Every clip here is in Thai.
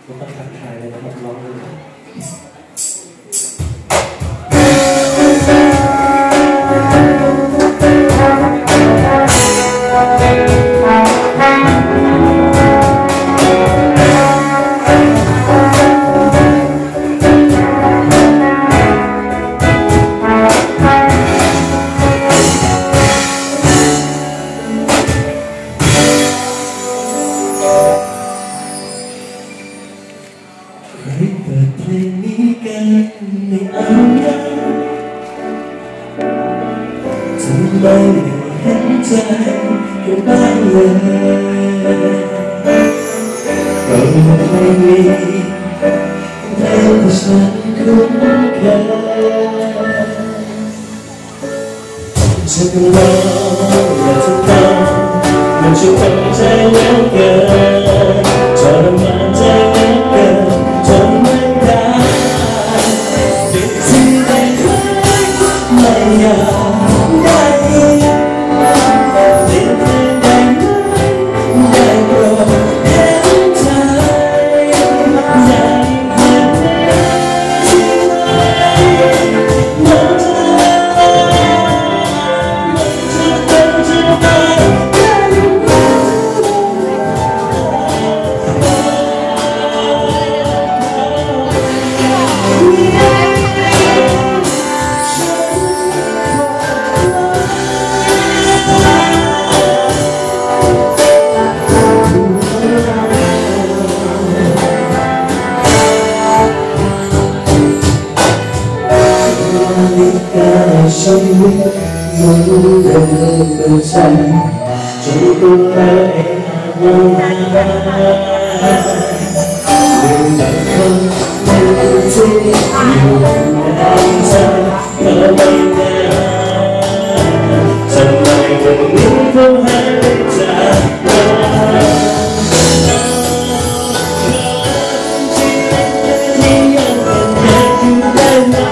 ผมต้องทักทายเลยนะครับร้องเลยให้เปิดเพลงนี้กันในเอาได้ทำไมไม่เห็นใจกันบ้างเลยเพราะเพลงนี้เพลงที่ฉันคุ้นเคยฉันก็ร้องอยากจะฟังมันช่วยทำใจเหลือเกินทรมานใจเหลือเกินทนไม่ได้ติดที่ไหนไม่อยากได้ติดที่ไหนได้โปรดเห็นใจอยากเห็นที่ไหนมันจะเป็นที่ไหนชีวิตมันเดินเป็นฉันจนตัวเองมองมาเรื่องแต่คนที่อยู่ในใจเธอไม่แน่ทำไมวันนี้ต้องหายจากเราที่ยังเป็นแค่อยู่ได้ไหม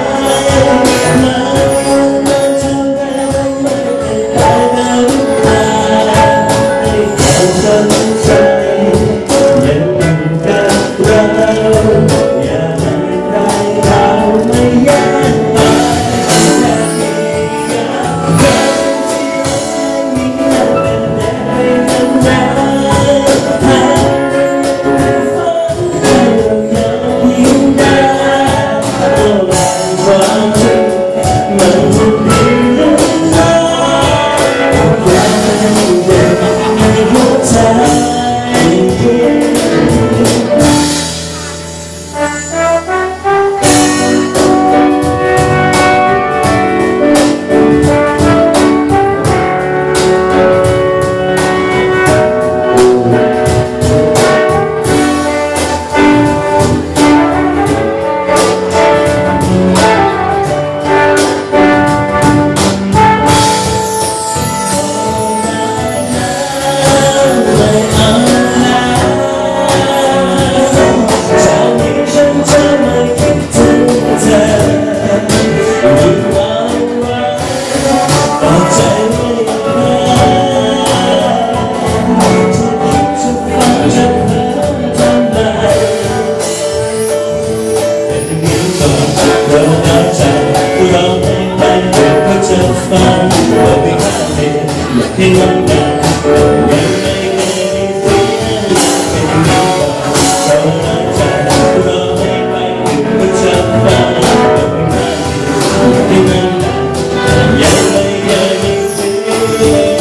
ที่ลำบากยังไม่เคยมีเสียงเป็นลำบากเท่านั้นใจรอให้ไปอยู่ก็จะฟังที่นั่นยังไม่เคยมีเสียง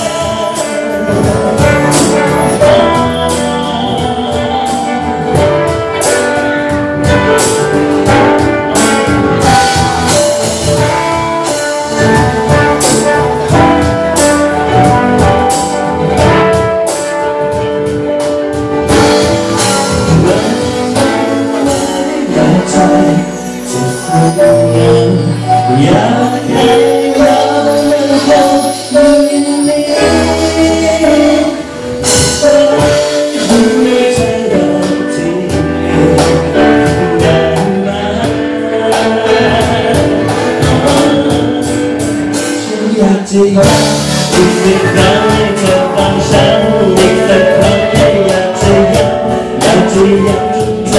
อยากให้เรายังคงอยู่นี้อยู่ในใจเราที่ได้มาฉันอยากจะย้อนอีกสักครั้งให้เธอฟังฉันอีกสักครั้งอยากจะย้ำจน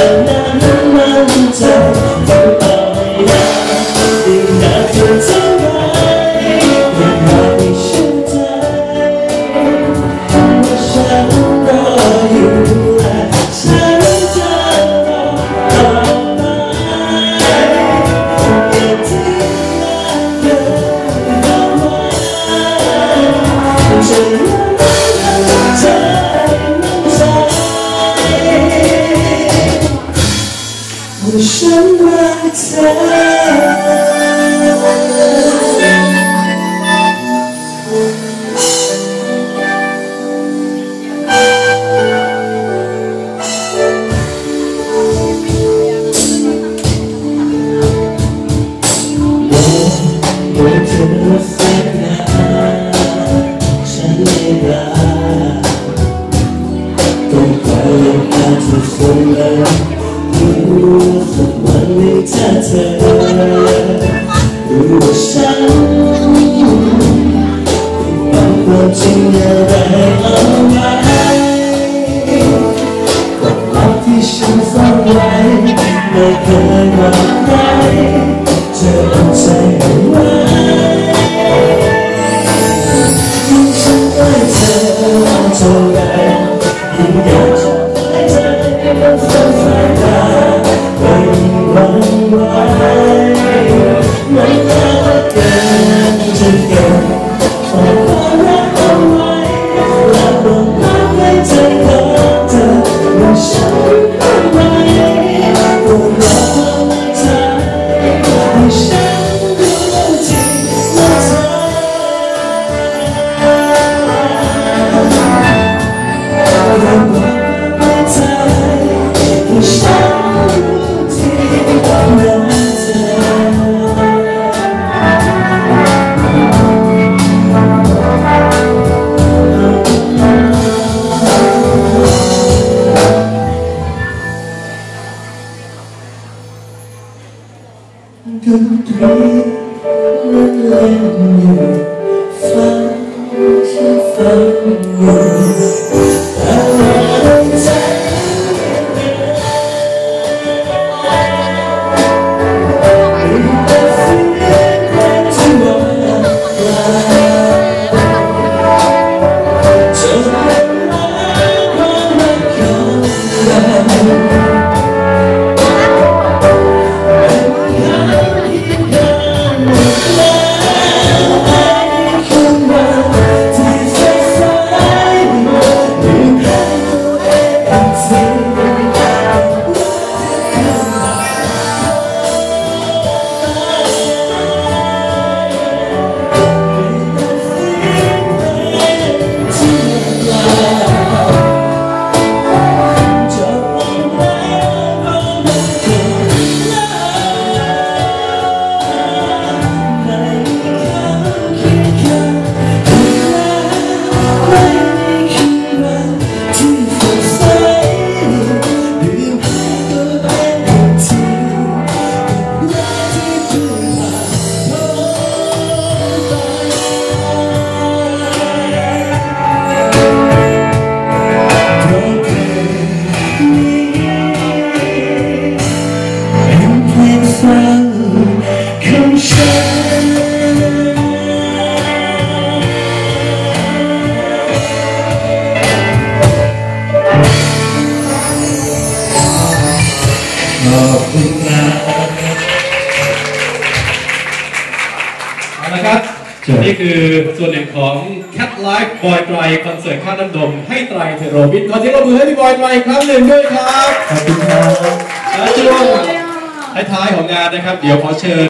ฉันรักเธสักวันหนึ่งถ้าเธอรู้ว่าฉันต้องความจริงอะไรเอาไว้ความลับที่ฉันซ่อนไว้ไม่เคยบอกใครเธอเอาใจเอาไว้ยิ่งฉันได้เธอเท่าไรยิ่งอยากจะได้เธอให้มันสดใสตาไม่หวั่นไหวไม่กล้าเกินจะเก็บความรักเอาไว้และบอกรักให้ใจของเธอว่าฉันเอาไว้ตัวเราไม่ใจให้ฉันรู้จริงว่าเธอดนตรีนั้นเล่นอยู่ฟังฉันฟังอยู่แต่ว่าใจมีแต่เสียงเพลงที่ว่ากล่าวจะเป็นรักความรักของเรานี่คือส่วนหนึ่งของ Cat Live บอยไตรคอนเสิร์ตค่าน้ำนมให้ไตรเทโรบินขอเสียงปรบมือให้พี่บอยไตรอีกครั้งหนึ่งด้วยครับขอบคุณครับและช่วงท้ายๆของงานนะครับเดี๋ยวขอเชิญ